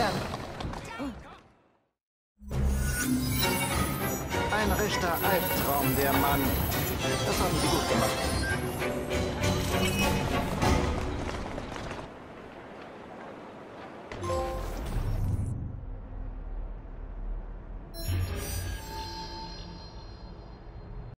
sichern. Ein rechter Albtraum, der Mann. Das haben Sie gut gemacht.